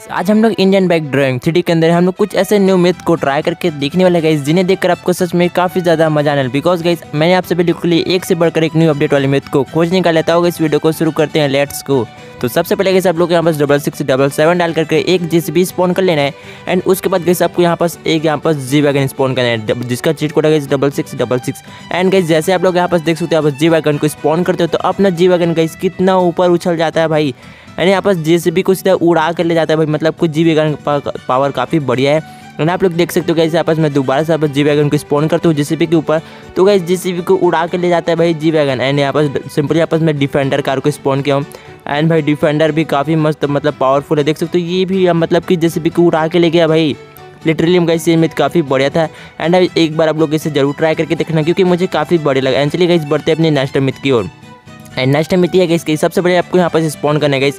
आज हम लोग इंडियन बाइक ड्राइविंग 3D के अंदर हम लोग कुछ ऐसे न्यू मिथ को ट्राई करके देखने वाले गाइस, जिन्हें देखकर आपको सच में काफी ज्यादा मजा आने वाला। बिकॉज गाइस मैंने आपसे बिल्कुल एक से बढ़कर एक न्यू अपडेट वाले मिथ को खोज निकाल लेता होगा। इस वीडियो को शुरू करते हैं, लेट्स गो। तो सबसे पहले गाइस आप लोग यहाँ पास 6677 डाल करके एक जेसीबी स्पॉन कर लेना है। एंड उसके बाद गाइस आपको यहाँ पास एक जी वैगन स्पॉन करना है, जिसका चीट कोड है गाइस 6666। एंड गाइस जैसे आप लोग यहाँ पास देख सकते हो, आप जी वैगन को स्पॉन करते हो तो अपना जी वैगन गाइस कितना ऊपर उछल जाता है भाई। यानी यहाँ पास जेसीबी को सीधा उड़ा कर ले जाता है भाई, मतलब कुछ जी वैगन पावर काफ़ी बढ़िया है। एंड आप लोग देख सकते हो गाइस यहाँ पास मैं दोबारा से जी वैगन को स्पॉन करता हूँ जेसीबी के ऊपर, तो गाइस जेसीबी को उड़ा कर ले जाता है भाई जी वैगन। एंड यहाँ पास सिंपली यहाँ पास मैं डिफेंडर कार को स्पॉन किया हूँ। एंड भाई डिफेंडर भी काफ़ी मस्त मतलब पावरफुल है, देख सकते हो ये भी मतलब कि जेसीबी को उड़ा के ले गया भाई। लिटरली गाइस ये मिथ काफ़ी बढ़िया था। एंड एक बार आप लोग इसे जरूर ट्राई करके देखना, क्योंकि मुझे काफ़ी बढ़िया लगा। एंड चलिए गाइस बढ़ते अपने नेक्स्ट मिथ की ओर। एंड नेक्स्ट मिथ है गाइस कि सबसे पहले आपको यहाँ पास स्पॉन करना है गाइस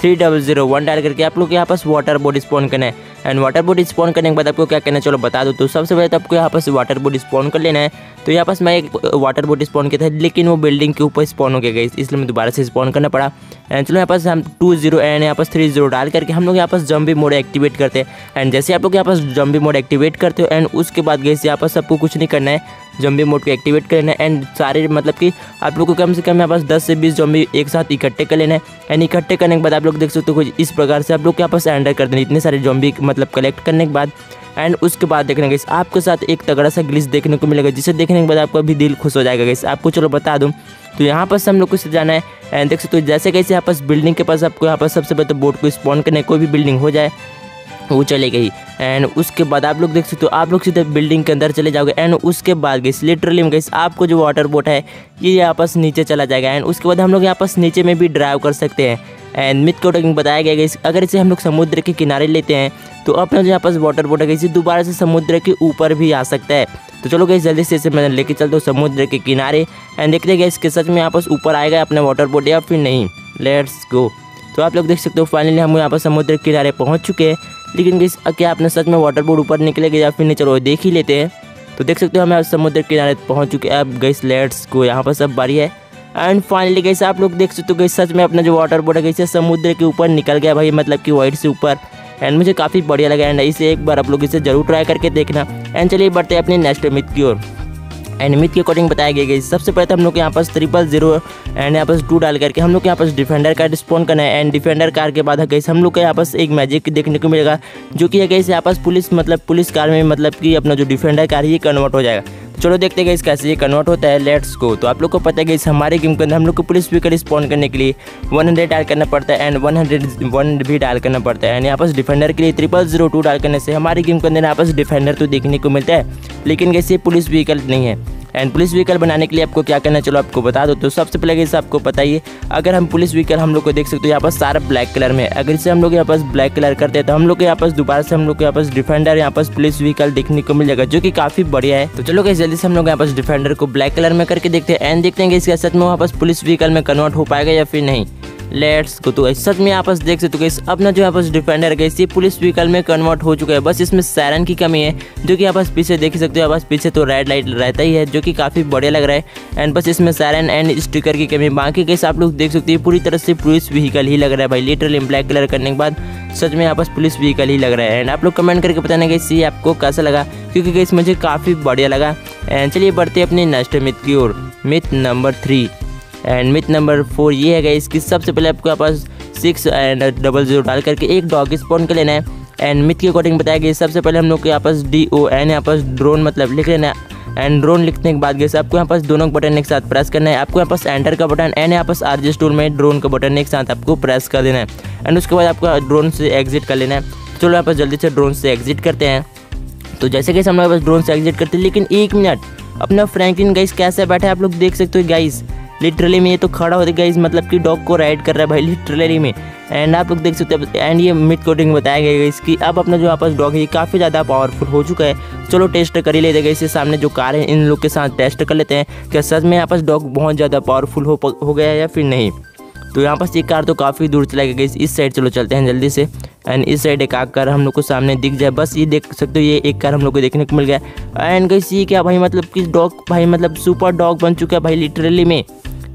3001 डाल करके आप लोग यहाँ पास वाटर बोर्ड स्पॉन करना है। एंड वाटर बोर्ड स्पॉन करने के बाद आपको क्या करना है चलो बता दो। तो सबसे पहले तो आपको यहाँ पास वाटर बोर्ड स्पॉन कर लेना है। तो यहाँ पास मैं एक वाटर बोर्ड स्पॉन किया था, लेकिन वो बिल्डिंग के ऊपर स्पॉन हो गया गाइस, इसलिए मैं दोबारा से स्पॉन करना पड़ा। एंड चलो यहाँ पास हम 20 एंड यहाँ पास 30 डाल करके हम लोग यहाँ पास जंबी मोड एक्टिवेट करते हैं। एंड जैसे आप लोग यहाँ पास जंबी मोड एक्टिवेट करते हो, एंड उसके बाद गाइस यहाँ पास सबको कुछ नहीं करना है, जंबी मोड को एक्टिवेट करना है। एंड सारे मतलब कि आप लोग को कम से कम यहाँ पास 10 से 20 जंबी एक साथ इकट्ठे कर लेना है। एंड इकट्ठे करने के बाद आप लोग देख सकते हो कुछ इस प्रकार से आप लोग यहाँ पास एंडर कर देना इतने सारे जंबी मतलब कलेक्ट करने के बाद। एंड उसके बाद देखना गाइस आपके साथ एक तगड़ा सा ग्लिच देखने को मिलेगा, जिसे देखने के बाद आपका भी दिल खुश हो जाएगा गाइस। आपको चलो बता दूं, तो यहाँ पास हम लोग को जाना है। एंड देख सकते हो जैसे कैसे यहाँ पास बिल्डिंग के पास आपको यहाँ पास सबसे पहले तो बोट को स्पॉन करना है, कोई भी बिल्डिंग हो जाए वो चले गई। एंड उसके बाद आप लोग देख सकते हो आप लोग सीधे बिल्डिंग के अंदर चले जाओगे। एंड उसके बाद गाइस लिटरली गाइस आपको जो वाटर बोट है ये यहाँ पास नीचे चला जाएगा। एंड उसके बाद हम लोग यहाँ पास नीचे में भी ड्राइव कर सकते हैं। एंड मिथ कोडिंग बताया गया गाइस, अगर इसे हम लोग समुद्र के किनारे लेते हैं तो अपना जो यहाँ पास वाटर बोट है गाइस दोबारा से समुद्र के ऊपर भी आ सकता है। तो चलो गाइस जल्दी से इसे मैं लेके चलता हूँ समुद्र के किनारे। एंड देखते हैं गाइस कि सच में यहाँ पास ऊपर आएगा अपना वाटर बोट या फिर नहीं। Let's go. तो आप लोग देख सकते हो फाइनली हम यहाँ पर समुद्र के किनारे पहुँच चुके हैं, लेकिन गाइस क्या अपने सच में वाटर बोट ऊपर निकलेगा या फिर नहीं, चलो देख ही लेते हैं। तो देख सकते हो हम समुद्र के किनारे पहुँच चुके हैं। अब गाइस लेट्स गो, यहाँ पर सब बारी है। एंड फाइनली गाइस आप लोग देख सकते हो गाइस सच में अपना जो वाटर बोट है गाइस समुद्र के ऊपर निकल गया भाई, मतलब कि वाइड से ऊपर। एंड मुझे काफ़ी बढ़िया लगा। एंड इसे एक बार आप लोग इसे जरूर ट्राई करके देखना। एंड चलिए बढ़ते हैं अपने नेक्स्ट मिथ की ओर। एंड मिथ के अकॉर्डिंग बताया गया गाइस सबसे पहले तो हम लोग यहाँ पास 000 एंड यहाँ पास 2 डाल करके हम लोग यहाँ पास डिफेंडर कार स्पॉन करना है। एंड डिफेंडर कार के बाद गाइस हम लोग को यहाँ पास एक मैजिक देखने को मिलेगा, जो कि है गाइस यहाँ पास पुलिस कार में मतलब कि अपना जो डिफेंडर कार ये कन्वर्ट हो जाएगा। तो चलो देखते हैं गाइस कैसे ये कन्वर्ट होता है। Let's go. तो आप लोग को पता है गाइस हमारे गेम के अंदर हम लोग को पुलिस व्हीकल स्पॉन करने के लिए 100 डाल करना पड़ता है एंड 101 भी डाल करना पड़ता है। एंड यहाँ पास डिफेंडर के लिए 0002 डाल करने से हमारे गेम के अंदर यहाँ पास डिफेंडर तो देखने को मिलता है, लेकिन गाइस ये पुलिस व्हीकल नहीं है। एंड पुलिस व्हीकल बनाने के लिए आपको क्या करना है चलो आपको बता दो। तो सबसे पहले गाइस आपको पता ही है, अगर हम पुलिस व्हीकल हम लोग को देख सकते हो यहाँ पास सारा ब्लैक कलर में, अगर इसे हम लोग यहाँ पास ब्लैक कलर करते हैं तो हम लोग को यहाँ पास दोबारा से हम लोग को यहाँ पास डिफेंडर यहाँ पास पुलिस व्हीकल देखने को मिल जाएगा, जो कि काफ़ी बढ़िया है। तो चलो गाइस जल्दी से हम लोग यहाँ पास डिफेंडर को ब्लैक कलर में करके देखते हैं। एंड देखते हैं कि इसके सच में वहाँ पास पुलिस व्हीकल में कन्वर्ट हो पाएगा या फिर नहीं। Let's go. तो सच में यहाँ पास देख सकते हो गाइस अपना जो यहाँ पास डिफेंडर है ये पुलिस व्हीकल में कन्वर्ट हो चुका है। बस इसमें सायरन की कमी है, जो कि यहाँ पास पीछे देख सकते हो, यहाँ पास पीछे तो रेड लाइट रहता ही है, जो कि काफ़ी बढ़िया लग रहा है। एंड बस इसमें सायरन एंड स्टिकर की कमी, बाकी गाइस आप लोग देख सकते हो पूरी तरह से पुलिस व्हीकल ही लग रहा है भाई। लिटरली ब्लैक कलर करने के बाद सच में यहाँ पास पुलिस व्हीकल ही लग रहा है। एंड आप लोग कमेंट करके बताना गाइस ये आपको कैसा लगा, क्योंकि गाइस मुझे काफ़ी बढ़िया लगा। एंड चलिए बढ़ते अपने नेक्स्ट मिथ की ओर। Myth number 3 and myth number 4 ये है गाइस कि सबसे पहले आपको यहाँ पास 6 एंड 00 डाल करके एक डॉग स्पॉन कर लेना है। एंड मिथ के अकॉर्डिंग बताया गया सबसे पहले हम लोग को यहाँ पास DON यहाँ पास ड्रोन मतलब लिख लेना है। एंड ड्रोन लिखने के बाद गाइस आपको यहाँ पास दोनों बटन एक साथ प्रेस करना है। आपको यहाँ पास एंटर का बटन एंड यहाँ पास RGS टूल में ड्रोन का बटन एक साथ आपको प्रेस कर देना है। एंड उसके बाद आपको ड्रोन से एग्जिट कर लेना है। चलो यहाँ पास जल्दी से ड्रोन से एग्जिट करते हैं। तो जैसे कि हम लोग बस ड्रोन से एग्जिट करते हैं, लेकिन 1 मिनट अपना फ्रैंकलिन गाइस कैसे बैठा है आप लोग देख सकते हो गाइस। लिटरली में ये तो खड़ा होता है गाइस, मतलब कि डॉग को राइड कर रहा है भाई लिटरली में। एंड आप लोग देख सकते हो। एंड ये मिथ कोडिंग बताया गया है इसकी अब अपना जो यहाँ पास डॉग है ये काफ़ी ज़्यादा पावरफुल हो चुका है। चलो टेस्ट कर ही लेते हैं, इससे सामने जो कार है इन लोग के साथ टेस्ट कर लेते हैं क्या सच में यहाँ पास डॉग बहुत ज़्यादा पावरफुल हो गया है या फिर नहीं। तो यहाँ पास ये कार तो काफ़ी दूर चला गया इस साइड, चलो चलते हैं जल्दी से। एंड इस साइड एक आग कार हम लोग को सामने दिख जाए, बस ये देख सकते हो ये एक कार हम लोग को देखने को मिल गया। एंड गाइस ये क्या भाई मतलब कि डॉग भाई मतलब सुपर डॉग बन चुका है भाई लिटरली में।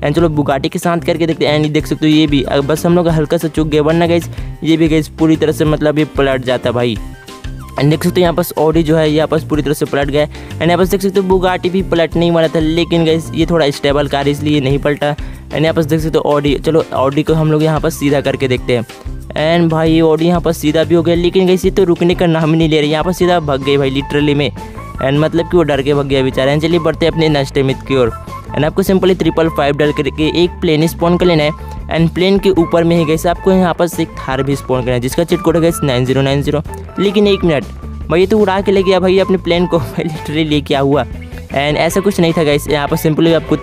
एंड चलो बुगाटी के साथ करके देखते हैं। एंड देख सकते हो ये भी बस हम लोग हल्का सा चूक गए, वरना गाइस ये भी गाइस पूरी तरह से मतलब ये पलट जाता भाई। एंड देख सकते हो यहाँ पास ऑडी जो है यहाँ पास पूरी तरह से पलट गया। एंड यहाँ पास देख सकते हो बुगाटी भी पलटने ही वाला था, लेकिन गाइस ये थोड़ा स्टेबल कार इसलिए नहीं पलटा। एंड यहाँ पास देख सकते हो ऑडी, चलो ऑडी को हम लोग यहाँ पास सीधा करके देखते हैं। एंड भाई ऑडी यहाँ पास सीधा भी हो गया, लेकिन गाइस ये तो रुकने का नाम ही नहीं ले रही, यहाँ पर सीधा भाग गई भाई लिटरली में। एंड मतलब कि वो डर के भाग गया बेचारा। चलिए बढ़ते हैं अपने नेक्स्ट मिथ की ओर। एंड आपको सिंपली 555 डाल करके एक प्लेन स्पॉन कर लेना है। एंड प्लेन के ऊपर में ही गैस आपको यहाँ पर एक थार भी स्पॉन करना है, जिसका चिट कोड है गैस 9090। लेकिन एक मिनट भाई, तो उड़ा के ले गया भाई अपने प्लेन को, लिटरली ले क्या हुआ। एंड ऐसा कुछ नहीं था गैस, यहाँ पर सिंपली आपको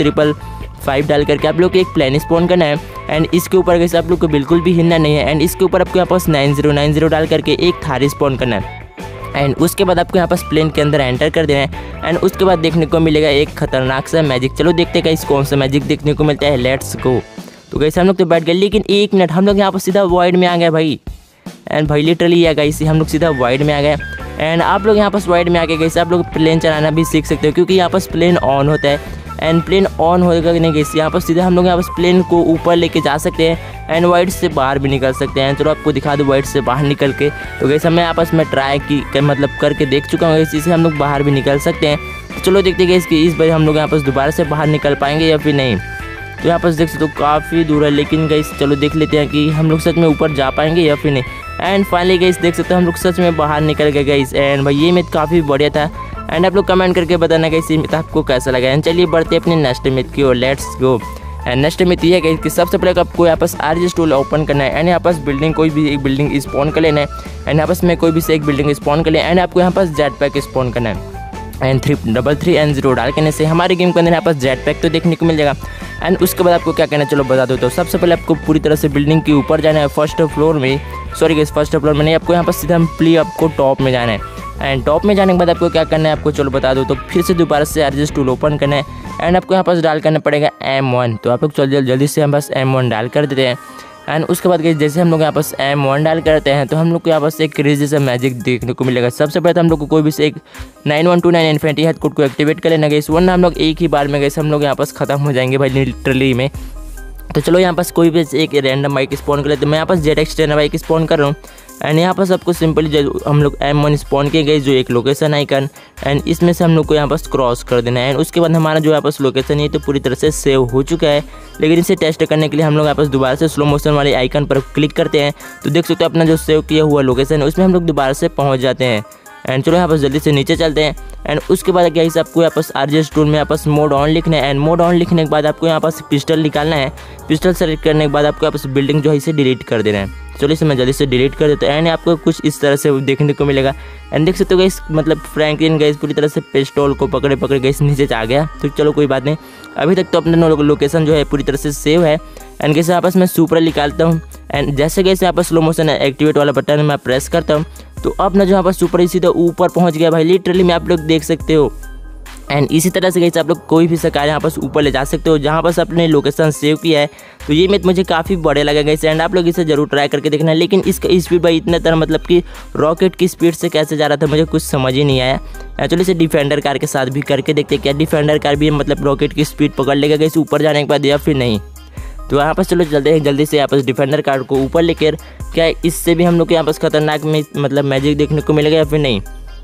555 डाल करके आप लोग एक प्लेन स्पॉन करना है। एंड इसके ऊपर गैस आप लोग को बिल्कुल भी हिलना नहीं है। एंड इसके ऊपर आपको यहाँ पास 9090 डाल करके एक थार स्पॉन करना है। एंड उसके बाद आपको यहाँ पास प्लेन के अंदर एंटर कर देना है। एंड उसके बाद देखने को मिलेगा एक खतरनाक सा मैजिक। चलो देखते हैं गाइस कौन सा मैजिक देखने को मिलता है, लेट्स गो। तो गाइस हम लोग तो बैठ गए, लेकिन एक मिनट, हम लोग यहाँ पर सीधा वॉइड में आ गए भाई। एंड भाई लिटरली या गाइस हम लोग सीधा वॉइड में आ गए। एंड आप लोग यहाँ पास वॉइड में आ गए गाइस, आप लोग प्लेन चलाना भी सीख सकते हो, क्योंकि यहाँ पास प्लेन ऑन होता है। एंड प्लेन ऑन होगा कि नहीं गाइस, यहाँ पर सीधा हम लोग यहाँ पास प्लेन को ऊपर लेके जा सकते हैं। एंड वाइड से बाहर भी निकल सकते हैं। चलो आपको दिखा दूँ वाइड से बाहर निकल के। तो गाइस मैं आपस में ट्राई की मतलब करके देख चुका हूँ, इसी से हम लोग बाहर भी निकल सकते हैं। तो चलो देखते हैं कि इस बार हम लोग यहाँ पास दोबारा से बाहर निकल पाएंगे या फिर नहीं। तो यहाँ पास देख सकते हो काफ़ी दूर है, लेकिन गाइस चलो देख लेते हैं कि हम लोग सच में ऊपर जा पाएंगे या फिर नहीं। एंड फाइनली गाइस देख सकते हो हम लोग सच में बाहर निकल गए गाइस। एंड भाई ये मिथ काफ़ी बढ़िया था। एंड आप लोग कमेंट करके बताना गाइस ये मिथ आपको कैसा लगा। एंड चलिए बढ़ते अपने नेक्स्ट मिथ की ओर, let's go. And next myth ये है कि सबसे पहले आपको यहाँ पास RGS टूल ओपन करना है। एंड यहाँ पास बिल्डिंग कोई भी एक बिल्डिंग स्पॉन कर लेना है। एंड यहाँ पास में कोई भी से एक बिल्डिंग स्पॉन कर लें। एंड आपको यहाँ पास जेट पैक स्पॉन करना है। एंड 333 एंड 0 डाल करने से हमारे गेम के अंदर यहाँ पास जेट पैक तो देखने को मिल जाएगा। एंड उसके बाद आपको क्या करना है चलो बता दो। तो सबसे पहले आपको पूरी तरह से बिल्डिंग के ऊपर जाना है, फर्स्ट फ्लोर में, सॉरी गाइस फर्स्ट फ्लोर में नहीं, आपको यहाँ पर सीधा आपको टॉप में जाना है। एंड टॉप में जाने के बाद आपको क्या करना है आपको चलो बता दो। तो फिर से दोबारा से RGS टूल ओपन करना है। एंड आपको यहाँ पास डाल करना पड़ेगा M1। तो आप लोग चलो जल्दी से हम बस M1 डाल कर देते हैं। एंड उसके बाद जैसे हम लोग यहाँ पास M1 डाल करते हैं तो हम लोग को यहाँ पास एक क्रेजी सा मैजिक देखने को मिलेगा। सबसे पहले तो हम लोग को कोई भी से एक 9129 इन्फिनिटी हेड कोड को एक्टिवेट कर लेना गाइस, वरना हम लोग एक ही बार में गाइस हम लोग यहाँ पास खत्म हो जाएंगे भाई लिटरली में। तो चलो यहाँ पास कोई भी एक रैंडम बाइक स्पॉन कर लेते हैं। मैं यहाँ पास ZX10 बाइक स्पॉन कर रहा हूँ। एंड यहाँ पास आपको सिंपली हम लोग M1 स्पॉन किए गए, जो एक लोकेशन आइकन। एंड इसमें से हम लोग को यहाँ पास क्रॉस कर देना है। एंड उसके बाद हमारा जो यहाँ पास लोकेशन है तो पूरी तरह से सेव हो चुका है। लेकिन इसे टेस्ट करने के लिए हम लोग यहाँ पास दोबारा से स्लो मोशन वाले आइकन पर क्लिक करते हैं। तो देख सकते हो अपना जो सेव किया हुआ लोकेशन है उसमें हम लोग दोबारा से पहुँच जाते हैं। एंड चलो यहाँ पास जल्दी से नीचे चलते हैं। एंड उसके बाद क्या आपको यहाँ पास RGS टूल में यहाँ पास मोड ऑन लिखना है। एंड मोड ऑन लिखने के बाद आपको यहाँ पास पिस्टल निकालना है। पिस्टल सेलेक्ट करने के बाद आपको यहाँ पास बिल्डिंग जो है इसे डिलीट कर देना है। चलो इसे मैं जल्दी से डिलीट कर देता हूँ। एंड आपको कुछ इस तरह से देखने को मिलेगा। एंड देख सकते हो गाइस मतलब फ्रैंकलिन गाइस पूरी तरह से पिस्टल को पकड़े गाइस नीचे आ गया। तो चलो कोई बात नहीं, अभी तक तो अपना लोकेशन जो है पूरी तरह से सेव है। एंड कैसे आपस में सुपर निकालता हूँ। एंड जैसे कैसे यहाँ पर स्लो मोशन एक्टिवेट वाला बटन मैं प्रेस करता हूँ तो अपना जो यहाँ पर सुपर सीधा ऊपर पहुँच गया भाई लिटरली में, आप लोग देख सकते हो। एंड इसी तरह से कैसे आप लोग कोई भी कार यहाँ पास ऊपर ले जा सकते हो जहाँ पास आपने लोकेशन सेव किया है। तो ये मिथ मुझे काफ़ी बढ़िया लगा गाइस। एंड आप लोग इसे जरूर ट्राई करके देखना। लेकिन इसका स्पीड भाई इतना तरह मतलब कि रॉकेट की स्पीड से कैसे जा रहा था मुझे कुछ समझ ही नहीं आया। चलो इसे डिफेंडर कार के साथ भी करके देखते हैं क्या डिफेंडर कार भी मतलब रॉकेट की स्पीड पकड़ लेगा गाइस ऊपर जाने के बाद या फिर नहीं। तो यहाँ पर चलो चलते हैं जल्दी से यहाँ पर डिफेंडर कार को ऊपर लेकर, क्या इससे भी हम लोग को यहाँ पर खतरनाक में मतलब मैजिक देखने को मिलेगा या फिर नहीं,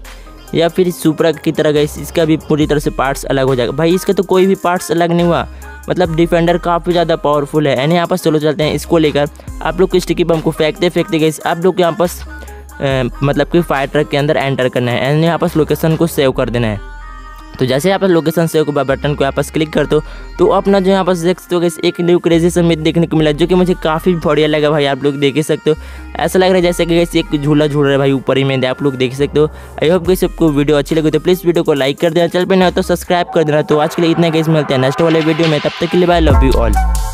या फिर सुपरा की तरह गाइस इसका भी पूरी तरह से पार्ट्स अलग हो जाएगा। भाई इसका तो कोई भी पार्ट्स अलग नहीं हुआ, मतलब डिफेंडर काफ़ी ज़्यादा पावरफुल है। एंड यहाँ पर चलो चलते हैं इसको लेकर। आप लोग को स्टिकी बम को फेंकते गाइस आप लोग यहाँ पास मतलब कि फायर ट्रक के अंदर एंटर करना है। एंड यहाँ पास लोकेशन को सेव कर देना है। तो जैसे यहाँ पर लोकेशन सेव के बटन को यहाँ पास क्लिक कर दो तो अपना जो यहाँ पास देख सकते हो गाइस एक न्यू क्रेजी सा मिथ देखने को मिला, जो कि मुझे काफ़ी बढ़िया लगा भाई। आप लोग देख ही सकते हो, ऐसा लग रहा है जैसे कि गाइस एक झूला झूल रहा है भाई ऊपर ही में, आप लोग देख सकते हो। आई होप गाइस आपको वीडियो अच्छी लगी तो प्लीज़ वीडियो को लाइक कर देना, चल पे नहीं हो तो सब्सक्राइब कर देना। तो आज के लिए इतना गाइस, मिलते हैं नेक्स्ट वाले वीडियो में, तब तक के लिए बाय, लव यू ऑल।